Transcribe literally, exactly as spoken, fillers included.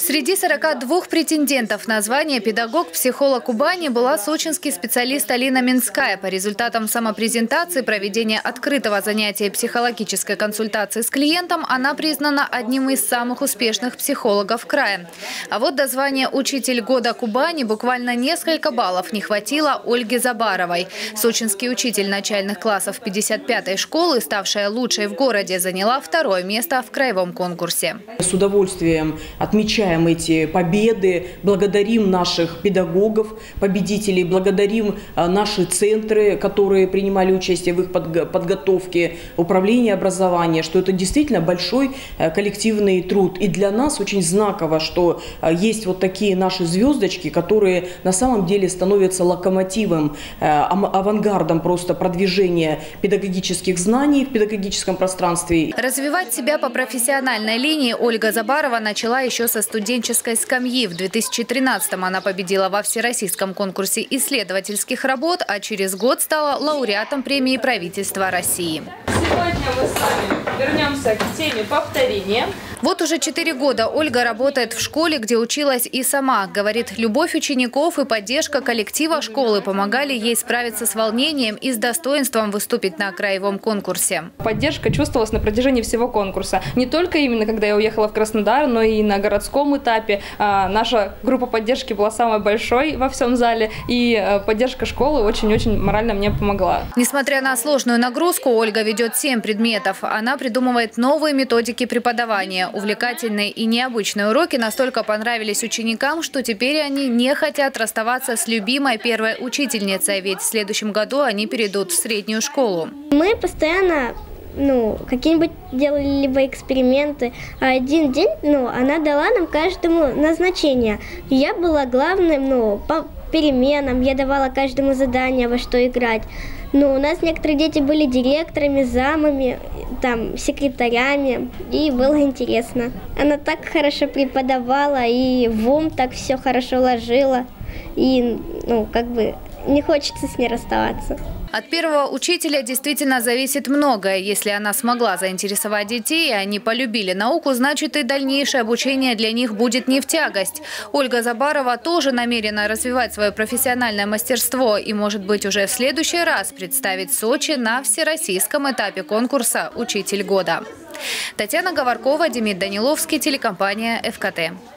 Среди сорока двух претендентов на звание «Педагог-психолог Кубани» была сочинский специалист Алина Минская. По результатам самопрезентации проведения открытого занятия психологической консультации с клиентом она признана одним из самых успешных психологов края. А вот до звания «Учитель года Кубани» буквально несколько баллов не хватило Ольге Забаровой. Сочинский учитель начальных классов пятьдесят пятой школы, ставшая лучшей в городе, заняла второе место в краевом конкурсе. С удовольствием отмечаем эти победы, благодарим наших педагогов, победителей, благодарим наши центры, которые принимали участие в их подготовке, управление образования, что это действительно большой коллективный труд. И для нас очень знаково, что есть вот такие наши звездочки, которые на самом деле становятся локомотивом, авангардом просто продвижения педагогических знаний в педагогическом пространстве. Развивать себя по профессиональной линии Ольга Забарова начала еще со студенческой скамьи. В две тысячи тринадцатом она победила во всероссийском конкурсе исследовательских работ, а через год стала лауреатом премии правительства России. Сегодня мы с вами вернемся к теме повторения. Вот уже четыре года Ольга работает в школе, где училась и сама. Говорит, любовь учеников и поддержка коллектива школы помогали ей справиться с волнением и с достоинством выступить на краевом конкурсе. Поддержка чувствовалась на протяжении всего конкурса. Не только именно, когда я уехала в Краснодар, но и на городском этапе. Наша группа поддержки была самой большой во всем зале, и поддержка школы очень-очень морально мне помогла. Несмотря на сложную нагрузку, Ольга ведет семь предметов. Она придумывает новые методики преподавания. Увлекательные и необычные уроки настолько понравились ученикам, что теперь они не хотят расставаться с любимой первой учительницей, ведь в следующем году они перейдут в среднюю школу. Мы постоянно ну, какие-нибудь делали либо эксперименты, а один день ну, она дала нам каждому назначение. Я была главным ну, по переменам, я давала каждому задание, во что играть. Но у нас некоторые дети были директорами, замами, там, секретарями, и было интересно. Она так хорошо преподавала, и в ум так все хорошо ложила, и, ну, как бы, не хочется с ней расставаться. От первого учителя действительно зависит многое. Если она смогла заинтересовать детей, и они полюбили науку, значит и дальнейшее обучение для них будет не в тягость. Ольга Забарова тоже намерена развивать свое профессиональное мастерство и, может быть, уже в следующий раз представить Сочи на всероссийском этапе конкурса «Учитель года». Татьяна Говоркова, Демид Даниловский, телекомпания эф ка тэ.